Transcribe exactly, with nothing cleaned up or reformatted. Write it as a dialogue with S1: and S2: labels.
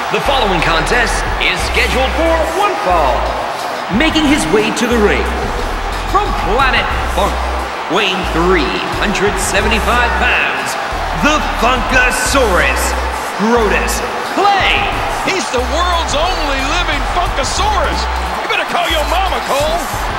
S1: The following contest is scheduled for one fall. Making his way to the ring, from Planet Funk, weighing three hundred seventy-five pounds, the Funkasaurus, Brodus. Clay.
S2: He's the world's only living Funkasaurus. You better call your mama, Cole.